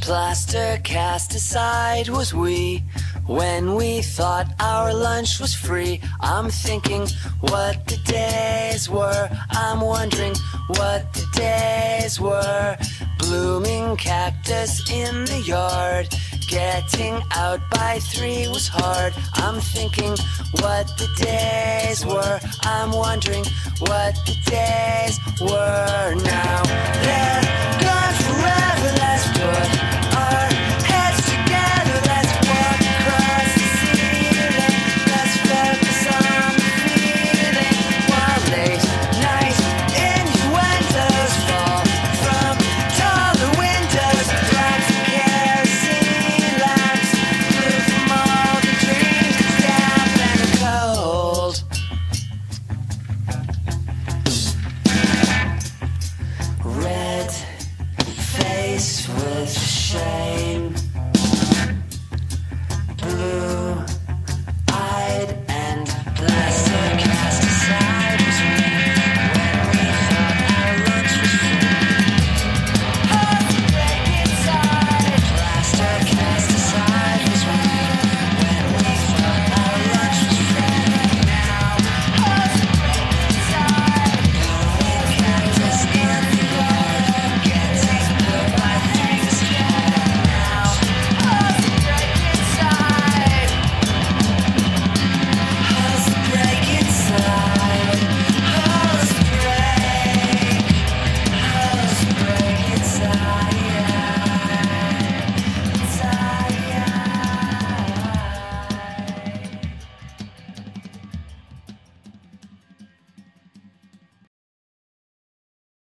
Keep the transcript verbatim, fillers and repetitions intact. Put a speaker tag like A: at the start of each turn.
A: Plaster cast aside was we, when we thought our lunch was free. I'm thinking what the days were, I'm wondering what the days were. Blooming cactus in the yard, getting out by three was hard. I'm thinking what the days were, I'm wondering what the days were.